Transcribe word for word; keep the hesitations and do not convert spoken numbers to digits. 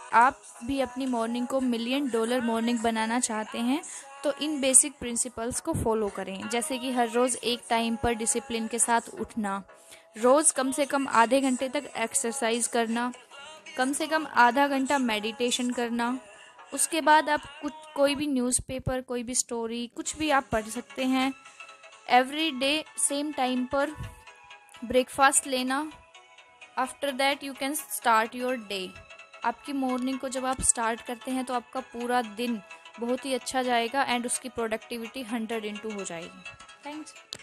आप भी अपनी मॉर्निंग को मिलियन डॉलर मॉर्निंग बनाना चाहते हैं तो इन बेसिक प्रिंसिपल्स को फॉलो करें, जैसे कि हर रोज़ एक टाइम पर डिसिप्लिन के साथ उठना, रोज़ कम से कम आधे घंटे तक एक्सरसाइज करना, कम से कम आधा घंटा मेडिटेशन करना। उसके बाद आप कुछ कोई भी न्यूज़पेपर, कोई भी स्टोरी, कुछ भी आप पढ़ सकते हैं। एवरी डे सेम टाइम पर ब्रेकफास्ट लेना। After that you can start your day. आपकी मॉर्निंग को जब आप स्टार्ट करते हैं तो आपका पूरा दिन बहुत ही अच्छा जाएगा एंड उसकी प्रोडक्टिविटी हंड्रेड इंटू हो जाएगी। थैंक्स।